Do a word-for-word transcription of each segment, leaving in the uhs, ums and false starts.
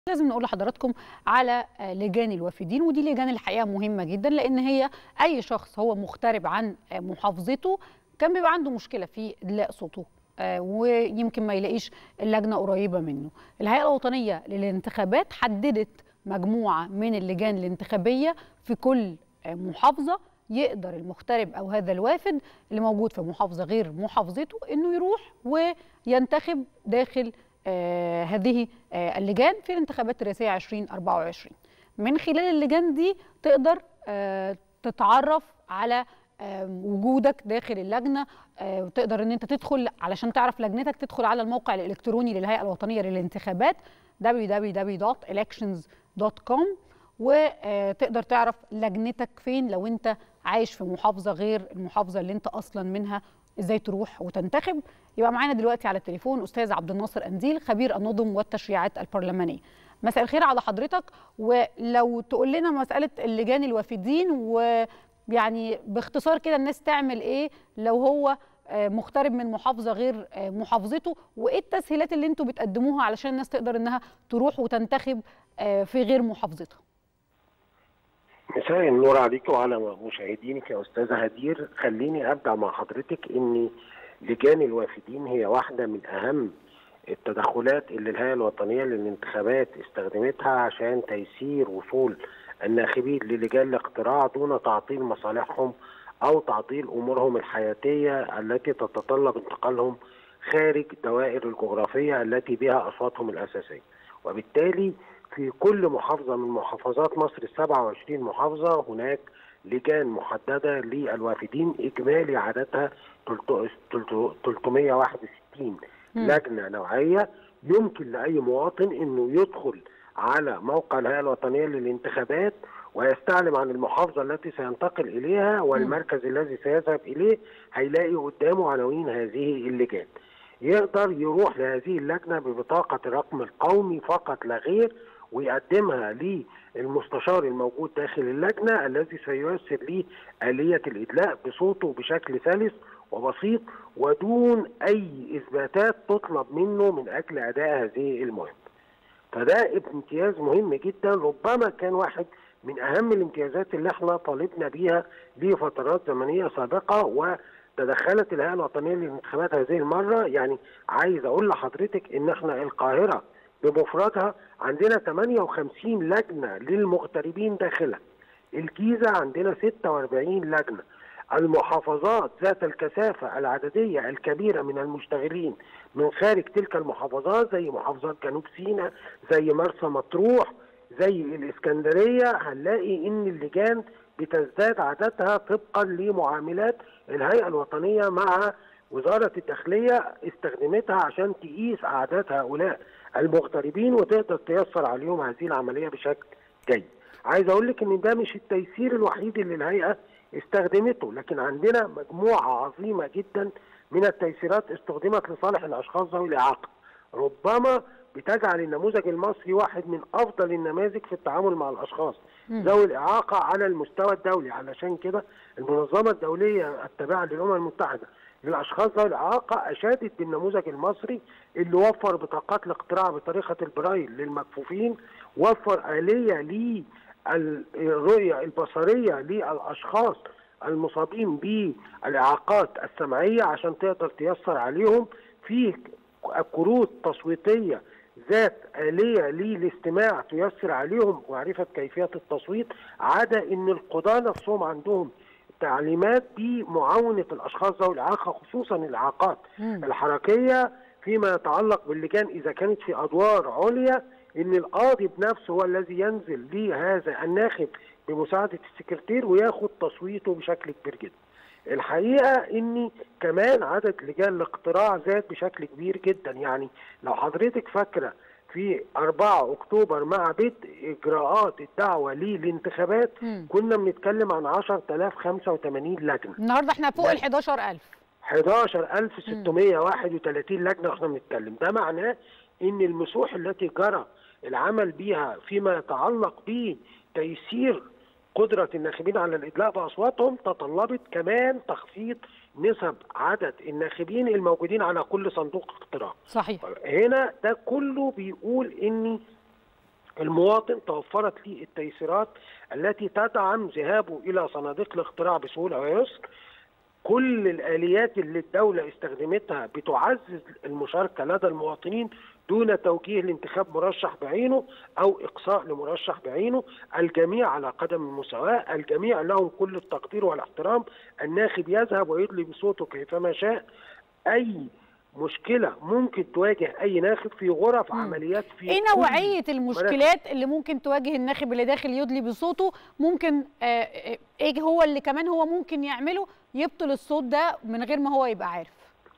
لازم نقول لحضراتكم على لجان الوافدين، ودي لجان الحقيقه مهمه جدا، لان هي اي شخص هو مغترب عن محافظته كان بيبقى عنده مشكله في ادلاء صوته ويمكن ما يلاقيش اللجنه قريبه منه. الهيئه الوطنيه للانتخابات حددت مجموعه من اللجان الانتخابيه في كل محافظه يقدر المغترب او هذا الوافد اللي موجود في محافظه غير محافظته انه يروح وينتخب داخل آه هذه آه اللجان في الانتخابات الرئاسيه ألفين وأربعة وعشرين. من خلال اللجان دي تقدر آه تتعرف على آه وجودك داخل اللجنه، آه وتقدر ان انت تدخل علشان تعرف لجنتك، تدخل على الموقع الالكتروني للهيئه الوطنيه للانتخابات دبليو دبليو دبليو دوت إلكشنز دوت كوم، وتقدر تعرف لجنتك فين لو انت عايش في محافظه غير المحافظه اللي انت اصلا منها، ازاي تروح وتنتخب. يبقى معانا دلوقتي على التليفون استاذ عبد الناصر أنديل، خبير النظم والتشريعات البرلمانيه. مساء الخير على حضرتك، ولو تقول لنا مساله اللجان الوافدين ويعني باختصار كده الناس تعمل ايه لو هو مغترب من محافظه غير محافظته، وايه التسهيلات اللي انتم بتقدموها علشان الناس تقدر انها تروح وتنتخب في غير محافظتها. مساء النور عليك وعلى مشاهدينك يا استاذه هدير. خليني ابدا مع حضرتك ان لجان الوافدين هي واحده من اهم التدخلات اللي الهيئه الوطنيه للانتخابات استخدمتها عشان تيسير وصول الناخبين للجان الاقتراع دون تعطيل مصالحهم او تعطيل امورهم الحياتيه التي تتطلب انتقالهم خارج الدوائر الجغرافيه التي بها اصواتهم الاساسيه. وبالتالي في كل محافظة من محافظات مصر السبعة وعشرين محافظة هناك لجان محددة للوافدين إجمالي عددها ثلاثمائة وواحد وستين لجنة نوعية. يمكن لأي مواطن أنه يدخل على موقع الهيئة الوطنية للانتخابات ويستعلم عن المحافظة التي سينتقل إليها والمركز الذي سيذهب إليه، هيلاقي قدامه عناوين هذه اللجان. يقدر يروح لهذه اللجنة ببطاقة الرقم القومي فقط لا غير، ويقدمها للمستشار الموجود داخل اللجنة الذي سييسر ليه آلية الإدلاء بصوته بشكل سلس وبسيط ودون أي إثباتات تطلب منه من أجل أداء هذه المهمة. فده امتياز مهم جدا، ربما كان واحد من أهم الامتيازات اللي احنا طالبنا بيها لفترات زمنية سابقة، وتدخلت الهيئة الوطنية للانتخابات هذه المرة. يعني عايز أقول لحضرتك إن احنا القاهرة بمفردها عندنا ثمانية وخمسين لجنة للمغتربين داخلها، الجيزة عندنا ستة وأربعين لجنة، المحافظات ذات الكثافة العددية الكبيرة من المشتغلين من خارج تلك المحافظات زي محافظات جنوب سيناء، زي مرسى مطروح، زي الإسكندرية، هنلاقي إن اللجان بتزداد عددها طبقا لمعاملات الهيئة الوطنية مع وزارة الداخلية استخدمتها عشان تقيس أعداد هؤلاء المغتربين وتقدر تيسر عليهم هذه العملية بشكل جيد. عايز أقول لك إن ده مش التيسير الوحيد اللي الهيئة استخدمته، لكن عندنا مجموعة عظيمة جدا من التيسيرات استخدمت لصالح الأشخاص ذوي الإعاقة، ربما بتجعل النموذج المصري واحد من أفضل النماذج في التعامل مع الأشخاص ذوي الإعاقة على المستوى الدولي. علشان كده المنظمة الدولية التابعة للأمم المتحدة للأشخاص ذوي الإعاقة أشادت بالنموذج المصري اللي وفر بطاقات الاقتراع بطريقة البرايل للمكفوفين، وفر آلية للرؤية البصرية للأشخاص المصابين بالإعاقات السمعية عشان تقدر تيسر عليهم، في كروت تصويتية ذات آلية للاستماع تيسر عليهم معرفة كيفية التصويت، عدا إن القضاة نفسهم عندهم تعليمات بمعاونة الأشخاص ذوي الإعاقة خصوصا الإعاقات الحركية فيما يتعلق باللجان إذا كانت في أدوار عليا، إن القاضي بنفسه هو الذي ينزل لهذا الناخب بمساعدة السكرتير وياخد تصويته بشكل كبير جدا. الحقيقة إن كمان عدد لجان الاقتراع زاد بشكل كبير جدا. يعني لو حضرتك فاكرة في أربعة أكتوبر مع بدء إجراءات الدعوة للانتخابات مم. كنا بنتكلم عن عشرة آلاف وخمسة وثمانين لجنة. النهارده احنا فوق ال حداشر ألف حداشر ألف وستمائة وواحد وثلاثين لجنة واحنا بنتكلم. ده معناه إن المسوح التي جرى العمل بها فيما يتعلق بتيسير قدرة الناخبين على الإدلاء بأصواتهم تطلبت كمان تخفيض نسب عدد الناخبين الموجودين على كل صندوق اقتراع. صحيح. هنا ده كله بيقول إن المواطن توفرت ليه التيسيرات التي تدعم ذهابه إلى صناديق الاقتراع بسهولة ويسر. كل الآليات اللي الدولة استخدمتها بتعزز المشاركة لدى المواطنين دون توجيه لانتخاب مرشح بعينه أو إقصاء لمرشح بعينه. الجميع على قدم المساواة، الجميع لهم كل التقدير والاحترام. الناخب يذهب ويدلي بصوته كيفما شاء. أي مشكلة ممكن تواجه أي ناخب في غرف مم. عمليات في ايه نوعية المشكلات اللي ممكن تواجه الناخب اللي داخل يدلي بصوته؟ ممكن آه ايه هو اللي كمان هو ممكن يعمله يبطل الصوت ده من غير ما هو يبقى عارف؟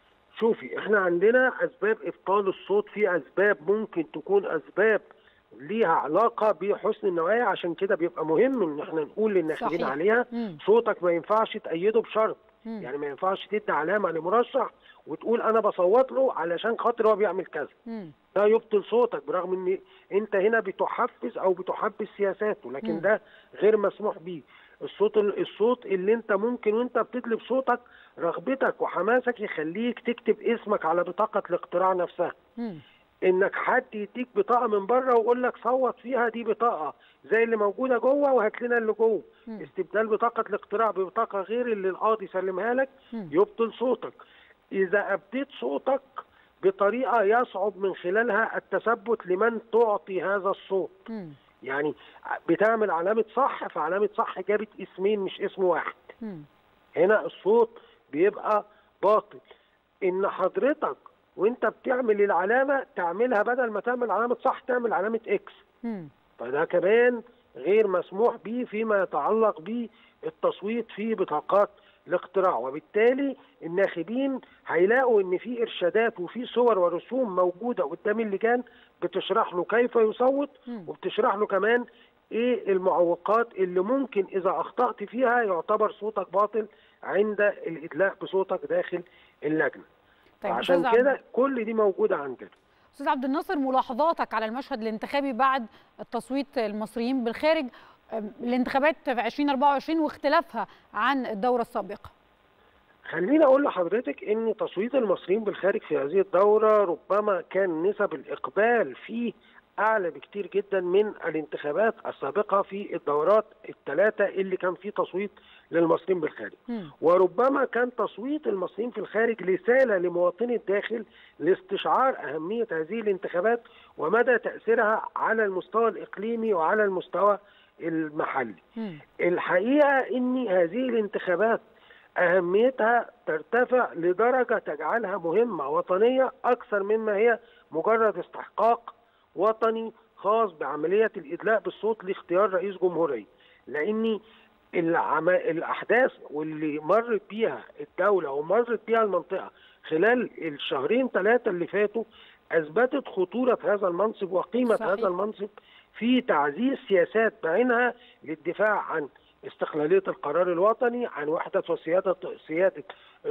شوفي، احنا عندنا اسباب ابطال الصوت، في اسباب ممكن تكون اسباب ليها علاقه بحسن النوايا، عشان كده بيبقى مهم ان احنا نقول للناخبين عليها. مم. صوتك ما ينفعش تأيده بشرط. مم. يعني ما ينفعش تدي علامه لمرشح وتقول انا بصوت له علشان خاطر هو بيعمل كذا. مم. ده يبطل صوتك، برغم ان انت هنا بتحفز او بتحبس سياساته، لكن مم. ده غير مسموح بيه. الصوت الصوت اللي انت ممكن وانت بتدلي بصوتك رغبتك وحماسك يخليك تكتب اسمك على بطاقه الاقتراع نفسها. مم. انك حد يديك بطاقه من بره ويقول لك صوت فيها، دي بطاقه زي اللي موجوده جوه وهات لنا اللي جوه. استبدال بطاقه الاقتراع ببطاقه غير اللي القاضي سلمها لك مم. يبطل صوتك. اذا ابديت صوتك بطريقه يصعب من خلالها التثبت لمن تعطي هذا الصوت. مم. يعني بتعمل علامه صح، فعلامه صح جابت اسمين مش اسم واحد. مم. هنا الصوت بيبقى باطل. ان حضرتك وانت بتعمل العلامه تعملها بدل ما تعمل علامه صح تعمل علامه اكس. مم. فده كمان غير مسموح به فيما يتعلق بالتصويت في بطاقات الاقتراع، وبالتالي الناخبين هيلاقوا ان في ارشادات وفي صور ورسوم موجوده قدام اللجان بتشرح له كيف يصوت، وبتشرح له كمان ايه المعوقات اللي ممكن اذا اخطأت فيها يعتبر صوتك باطل عند الادلاء بصوتك داخل اللجنه. طيب عشان كده كل دي موجوده عندنا. استاذ عبد الناصر، ملاحظاتك على المشهد الانتخابي بعد التصويت المصريين بالخارج، الانتخابات في ألفين وأربعة وعشرين واختلافها عن الدوره السابقه؟ خليني اقول لحضرتك ان تصويت المصريين بالخارج في هذه الدوره ربما كان نسب الاقبال فيه اعلى بكتير جدا من الانتخابات السابقه في الدورات الثلاثه اللي كان فيه تصويت للمصريين بالخارج. م. وربما كان تصويت المصريين في الخارج رساله لمواطني الداخل لاستشعار اهميه هذه الانتخابات ومدى تاثيرها على المستوى الاقليمي وعلى المستوى المحلي. م. الحقيقه ان هذه الانتخابات اهميتها ترتفع لدرجه تجعلها مهمه وطنيه اكثر مما هي مجرد استحقاق وطني خاص بعمليه الادلاء بالصوت لاختيار رئيس جمهوريه. لان العم... الاحداث واللي مرت بيها الدوله ومرت بيها المنطقه خلال الشهرين ثلاثه اللي فاتوا اثبتت خطوره هذا المنصب وقيمه صحيح. هذا المنصب في تعزيز سياسات بعينها للدفاع عن استقلاليه القرار الوطني، عن وحده وسياده سياده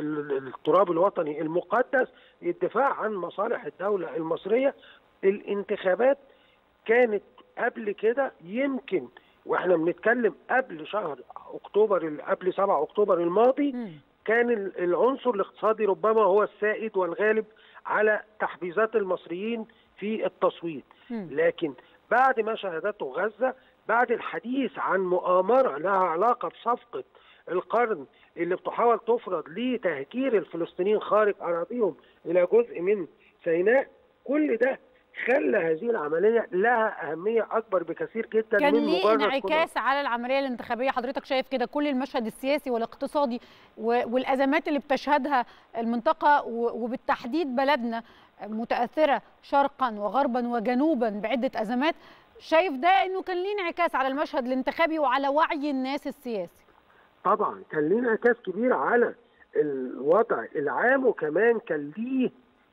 التراب الوطني المقدس، للدفاع عن مصالح الدوله المصريه. الانتخابات كانت قبل كده يمكن واحنا بنتكلم قبل شهر اكتوبر قبل سبعة اكتوبر الماضي م. كان العنصر الاقتصادي ربما هو السائد والغالب على تحفيزات المصريين في التصويت. م. لكن بعد ما شهدته غزه، بعد الحديث عن مؤامره لها علاقه بصفقه القرن اللي بتحاول تفرض لتهجير الفلسطينيين خارج اراضيهم الى جزء من سيناء، كل ده خلى هذه العمليه لها اهميه اكبر بكثير جدا كان من مجرد ليه انعكاس على العمليه الانتخابيه. حضرتك شايف كده كل المشهد السياسي والاقتصادي والازمات اللي بتشهدها المنطقه وبالتحديد بلدنا متاثره شرقا وغربا وجنوبا بعده ازمات، شايف ده انه كان ليه انعكاس على المشهد الانتخابي وعلى وعي الناس السياسي؟ طبعا كان ليه انعكاس كبير على الوضع العام، وكمان كان ليه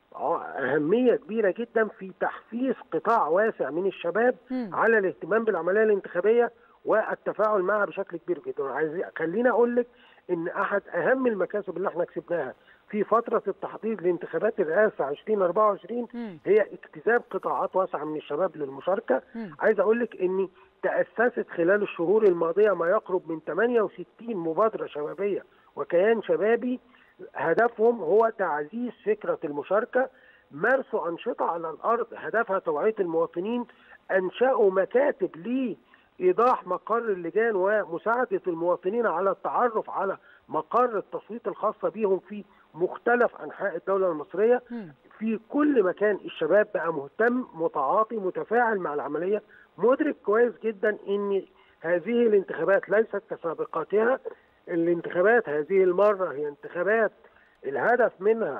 أهمية كبيرة جدا في تحفيز قطاع واسع من الشباب م. على الاهتمام بالعملية الانتخابية والتفاعل معها بشكل كبير جدا. عايز خليني أقول لك إن أحد أهم المكاسب اللي احنا كسبناها في فترة التحضير لانتخابات الرئاسة ألفين وأربعة وعشرين م. هي اجتذاب قطاعات واسعة من الشباب للمشاركة. م. عايز أقول لك إن تأسست خلال الشهور الماضية ما يقرب من ثمانية وستين مبادرة شبابية وكيان شبابي هدفهم هو تعزيز فكرة المشاركة، مارسوا أنشطة على الأرض هدفها توعية المواطنين انشأوا مكاتب لايضاح مقر اللجان ومساعده المواطنين على التعرف على مقر التصويت الخاصه بهم في مختلف انحاء الدوله المصريه. في كل مكان الشباب بقى مهتم، متعاطي، متفاعل مع العمليه، مدرك كويس جدا ان هذه الانتخابات ليست كسابقاتها. الانتخابات هذه المره هي انتخابات الهدف منها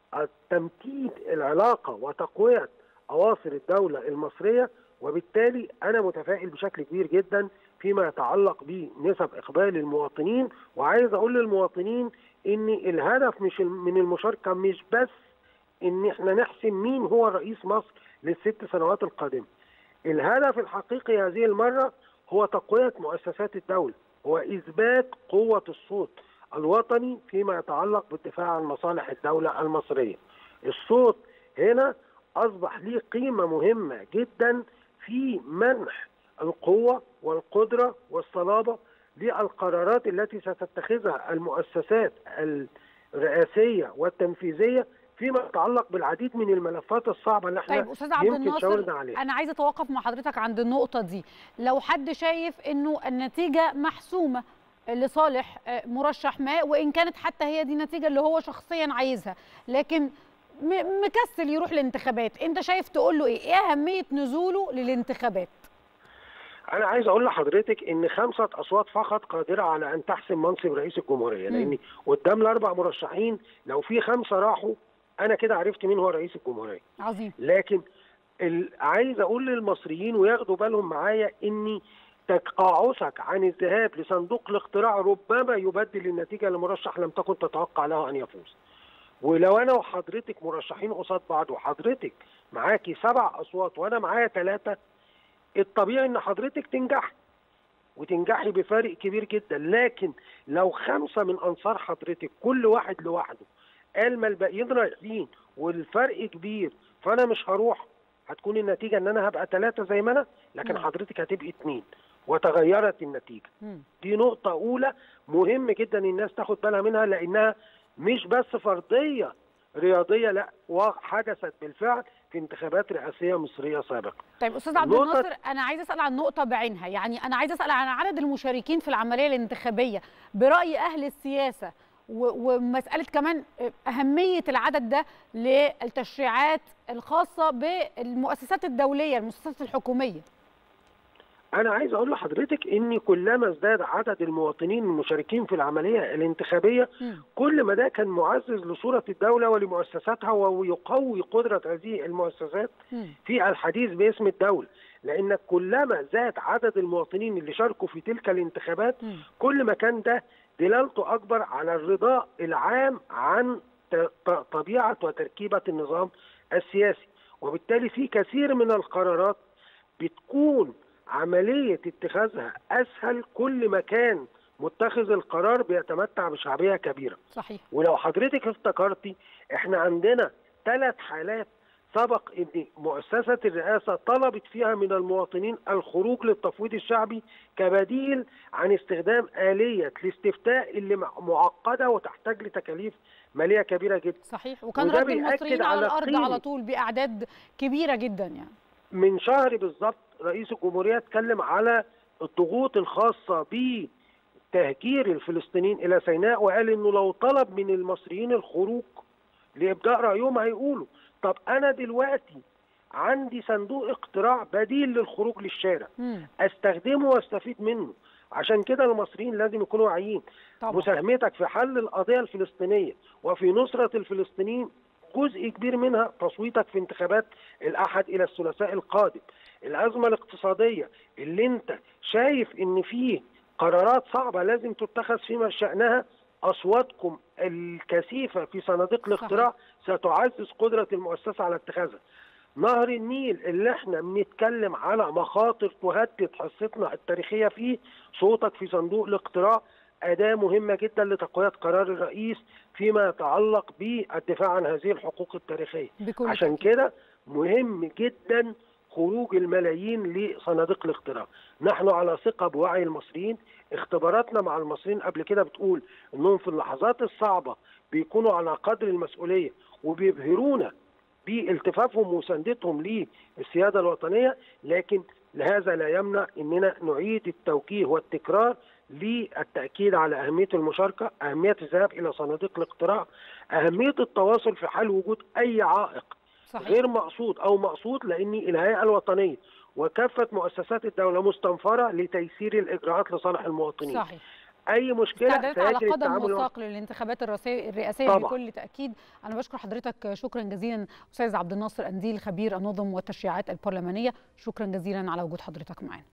تمكين العلاقه وتقويه اواصر الدوله المصريه، وبالتالي انا متفائل بشكل كبير جدا فيما يتعلق بنسب اقبال المواطنين. وعايز اقول للمواطنين ان الهدف مش من المشاركه مش بس ان احنا نحسم مين هو رئيس مصر للست سنوات القادمه. الهدف الحقيقي هذه المره هو تقويه مؤسسات الدوله، هو اثبات قوه الصوت الوطني فيما يتعلق بالدفاع عن مصالح الدوله المصريه. الصوت هنا اصبح ليه قيمه مهمه جدا في منح القوه والقدره والصلابه للقرارات التي ستتخذها المؤسسات الرئاسيه والتنفيذيه فيما يتعلق بالعديد من الملفات الصعبه اللي احنا طيب استاذ عبد الناصر، عليها. انا عايزه اتوقف مع حضرتك عند النقطه دي. لو حد شايف انه النتيجه محسومه لصالح مرشح ما، وان كانت حتى هي دي النتيجه اللي هو شخصيا عايزها، لكن مكسل يروح الانتخابات، انت شايف تقول له ايه؟ ايه اهميه نزوله للانتخابات؟ أنا عايز أقول لحضرتك إن خمسة أصوات فقط قادرة على أن تحسم منصب رئيس الجمهورية، لأن قدام الأربع مرشحين لو في خمسة راحوا أنا كده عرفت مين هو رئيس الجمهورية. عظيم. لكن عايز أقول للمصريين وياخدوا بالهم معايا إن تقاعسك عن الذهاب لصندوق الاقتراع ربما يبدل النتيجة لمرشح لم تكن تتوقع له أن يفوز. ولو أنا وحضرتك مرشحين قصاد بعض وحضرتك معاكي سبع أصوات وأنا معايا ثلاثة، الطبيعي ان حضرتك تنجحي وتنجحي بفارق كبير جدا. لكن لو خمسه من انصار حضرتك كل واحد لوحده قال ما الباقيين رايحين والفرق كبير فانا مش هروح، هتكون النتيجه ان انا هبقى ثلاثه زي ما انا، لكن حضرتك هتبقي اثنين وتغيرت النتيجه. دي نقطه اولى مهم جدا الناس تاخد بالها منها، لانها مش بس فرضيه رياضيه، لا وحدثت بالفعل في انتخابات رئاسيه مصريه سابقه. طيب استاذ عبد الناصر، انا عايز اسال عن نقطه بعينها، يعني انا عايز اسال عن عدد المشاركين في العمليه الانتخابيه براي اهل السياسه، ومساله كمان اهميه العدد ده للتشريعات الخاصه بالمؤسسات الدوليه، المؤسسات الحكوميه. أنا عايز أقول لحضرتك إن كلما ازداد عدد المواطنين المشاركين في العملية الانتخابية م. كل ما ده كان معزز لصورة الدولة ولمؤسساتها ويقوي قدرة هذه المؤسسات م. في الحديث باسم الدولة، لأن كلما زاد عدد المواطنين اللي شاركوا في تلك الانتخابات م. كل ما كان ده دلالته أكبر على الرضا العام عن طبيعة وتركيبة النظام السياسي، وبالتالي في كثير من القرارات بتكون عملية اتخاذها أسهل كل ما كان متخذ القرار بيتمتع بشعبية كبيرة. صحيح. ولو حضرتك افتكرتي احنا عندنا ثلاث حالات سبق ان مؤسسة الرئاسة طلبت فيها من المواطنين الخروج للتفويض الشعبي كبديل عن استخدام آلية الاستفتاء اللي معقدة وتحتاج لتكاليف مالية كبيرة جدا. صحيح، وكان رد المصريين على, على الأرض على طول بأعداد كبيرة جدا. يعني من شهر بالظبط رئيس الجمهورية اتكلم على الضغوط الخاصة بتهجير الفلسطينيين إلى سيناء، وقال إنه لو طلب من المصريين الخروج لإبداء رأيهم هيقولوا. طب أنا دلوقتي عندي صندوق اقتراع بديل للخروج للشارع م. أستخدمه واستفيد منه. عشان كده المصريين لازم يكونوا واعيين. مساهمتك في حل القضية الفلسطينية وفي نصرة الفلسطينيين جزء كبير منها تصويتك في انتخابات الأحد إلى الثلاثاء القادم. الأزمة الاقتصادية اللي انت شايف ان فيه قرارات صعبة لازم تتخذ فيما شأنها، أصواتكم الكثيفة في صناديق الاقتراع ستعزز قدرة المؤسسة على اتخاذها. نهر النيل اللي احنا بنتكلم على مخاطر تهدد حصتنا التاريخية فيه، صوتك في صندوق الاقتراع أداة مهمة جدا لتقوية قرار الرئيس فيما يتعلق بالدفاع عن هذه الحقوق التاريخية. عشان كده مهم جدا خروج الملايين لصناديق الاقتراع. نحن على ثقة بوعي المصريين، اختباراتنا مع المصريين قبل كده بتقول انهم في اللحظات الصعبة بيكونوا على قدر المسؤولية وبيبهرونا بالتفافهم ومساندتهم للسياده الوطنيه، لكن هذا لا يمنع اننا نعيد التوجيه والتكرار للتاكيد على اهميه المشاركه، اهميه الذهاب الى صناديق الاقتراع، اهميه التواصل في حال وجود اي عائق صحيح. غير مقصود او مقصود، لان الهيئه الوطنيه وكافه مؤسسات الدوله مستنفره لتيسير الاجراءات لصالح المواطنين. صحيح. اي مشكله استعدادات على قدم وساق للانتخابات الرئاسيه طبعا. بكل تاكيد. انا بشكر حضرتك شكرا جزيلا استاذ عبد الناصر قنديل خبير النظم والتشريعات البرلمانيه، شكرا جزيلا على وجود حضرتك معنا.